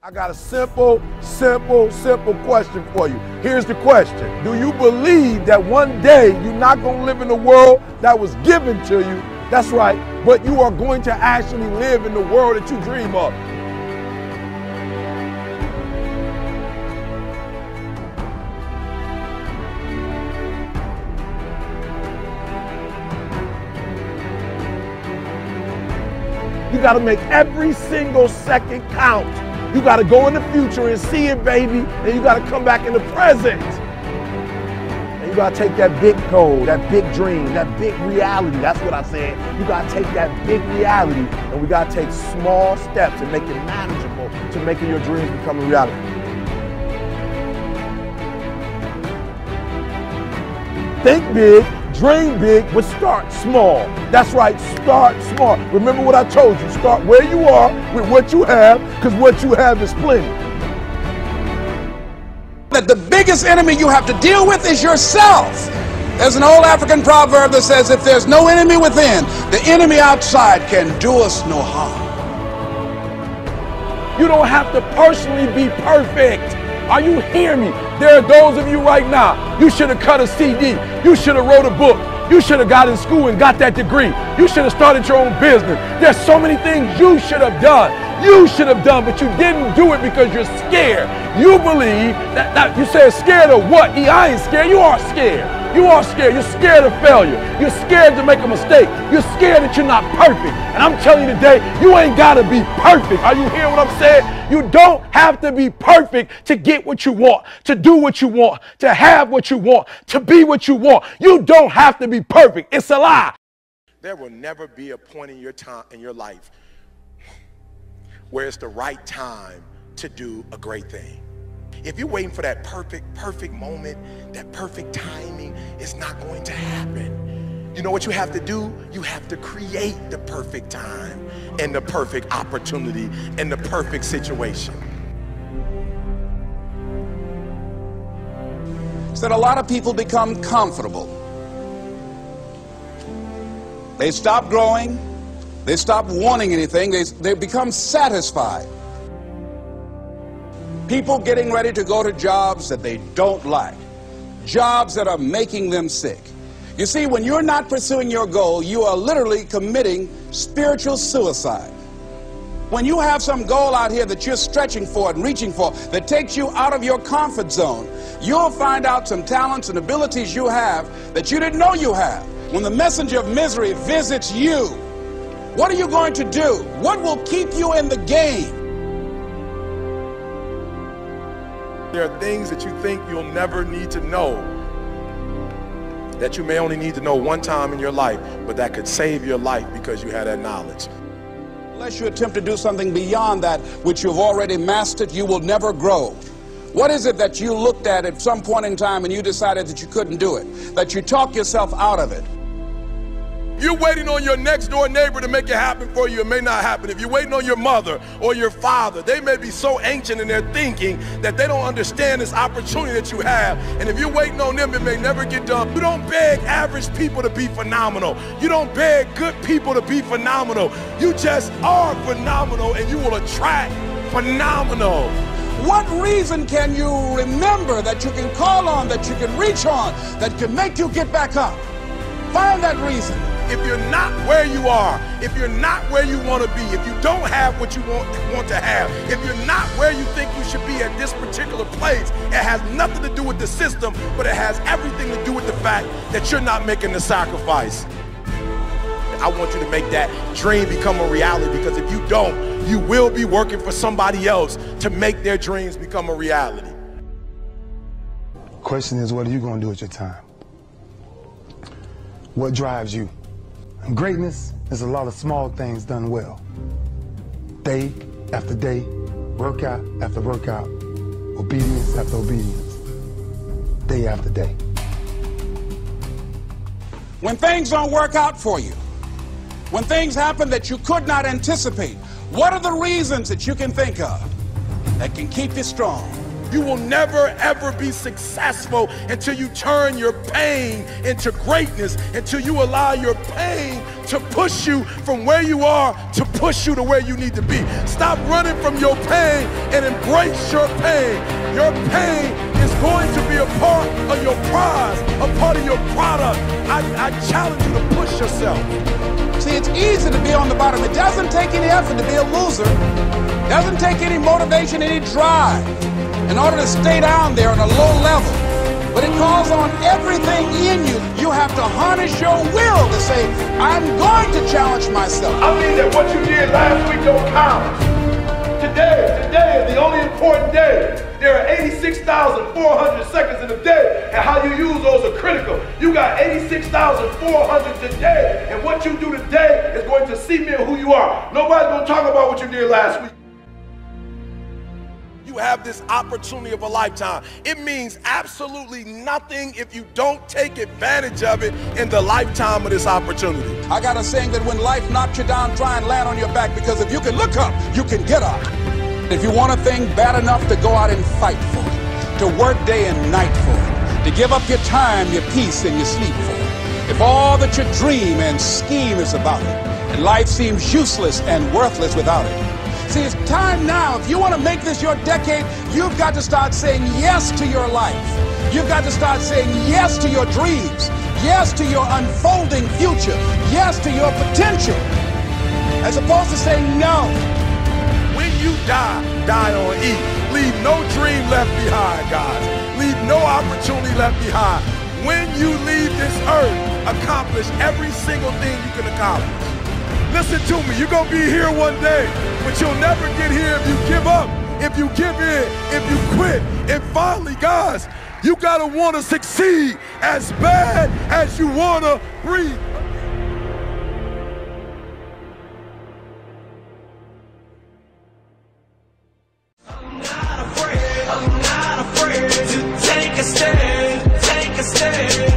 I got a simple question for you. Here's the question. Do you believe that one day you're not going to live in the world that was given to you? That's right, but you are going to actually live in the world that you dream of. You got to make every single second count. You got to go in the future and see it, baby. And you got to come back in the present. And you got to take that big goal, that big dream, that big reality. That's what I said. You got to take that big reality and we got to take small steps and make it manageable to making your dreams become a reality. Think big. Dream big, but start small. That's right, start small. Remember what I told you, start where you are with what you have, because what you have is plenty. That the biggest enemy you have to deal with is yourself. There's an old African proverb that says, if there's no enemy within, the enemy outside can do us no harm. You don't have to personally be perfect. Are you hearing me? There are those of you right now, you should have cut a CD. You should have wrote a book. You should have got in school and got that degree. You should have started your own business. There's so many things you should have done. You should have done, but you didn't do it because you're scared. You believe that you said scared of what? I ain't scared. You are scared. You are scared. You're scared of failure. You're scared to make a mistake. You're scared that you're not perfect. And I'm telling you today, you ain't got to be perfect. Are you hearing what I'm saying? You don't have to be perfect to get what you want, to do what you want, to have what you want, to be what you want. You don't have to be perfect. It's a lie. There will never be a point in your life where it's the right time to do a great thing. If you're waiting for that perfect moment, that perfect timing, it's not going to happen. You know what you have to do? You have to create the perfect time and the perfect opportunity and the perfect situation. So that a lot of people become comfortable. They stop growing. They stop wanting anything. They become satisfied. People getting ready to go to jobs that they don't like. Jobs that are making them sick. You see, when you're not pursuing your goal, you are literally committing spiritual suicide. When you have some goal out here that you're stretching for and reaching for that takes you out of your comfort zone, you'll find out some talents and abilities you have that you didn't know you have. When the messenger of misery visits you, what are you going to do? What will keep you in the game? There are things that you think you'll never need to know, that you may only need to know one time in your life, but that could save your life because you had that knowledge. Unless you attempt to do something beyond that which you've already mastered, you will never grow. What is it that you looked at some point in time and you decided that you couldn't do it, that you talked yourself out of it? If you're waiting on your next door neighbor to make it happen for you, it may not happen. If you're waiting on your mother or your father, they may be so ancient in their thinking that they don't understand this opportunity that you have. And if you're waiting on them, it may never get done. You don't beg average people to be phenomenal. You don't beg good people to be phenomenal. You just are phenomenal and you will attract phenomenal. What reason can you remember that you can call on, that you can reach on, that can make you get back up? Find that reason. If you're not where you are, if you're not where you want to be, if you don't have what you want to have, if you're not where you think you should be at this particular place, it has nothing to do with the system, but it has everything to do with the fact that you're not making the sacrifice. I want you to make that dream become a reality, because if you don't, you will be working for somebody else to make their dreams become a reality. Question is, what are you going to do with your time? What drives you? And greatness is a lot of small things done well. Day after day, workout after workout, obedience after obedience, day after day. When things don't work out for you, when things happen that you could not anticipate, what are the reasons that you can think of that can keep you strong? You will never, ever be successful until you turn your pain into greatness, until you allow your pain to push you from where you are to push you to where you need to be. Stop running from your pain and embrace your pain. Your pain is going to be a part of your prize, a part of your product. I challenge you to push yourself. See, it's easy to be on the bottom. It doesn't take any effort to be a loser. It doesn't take any motivation, any drive in order to stay down there on a low level. But it calls on everything in you. You have to harness your will to say, I'm going to challenge myself. I mean that what you did last week don't count. Today is the only important day. There are 86,400 seconds in a day, and how you use those are critical. You got 86,400 today, and what you do today is going to cement who you are. Nobody's going to talk about what you did last week. You have this opportunity of a lifetime. It means absolutely nothing if you don't take advantage of it in the lifetime of this opportunity. I got a saying that when life knocks you down, try and land on your back, because if you can look up, you can get up. If you want a thing bad enough to go out and fight for it, to work day and night for it, to give up your time, your peace, and your sleep for it, if all that you dream and scheme is about it, and life seems useless and worthless without it. See, it's time now. If you want to make this your decade, you've got to start saying yes to your life. You've got to start saying yes to your dreams, yes to your unfolding future, yes to your potential, as opposed to saying no. When you die, die on E. Leave no dream left behind, guys. Leave no opportunity left behind. When you leave this earth, accomplish every single thing you can accomplish. Listen to me, you're gonna be here one day, but you'll never get here if you give up, if you give in, if you quit. And finally, guys, you gotta wanna succeed as bad as you wanna breathe. I'm not afraid to take a stand, take a stand.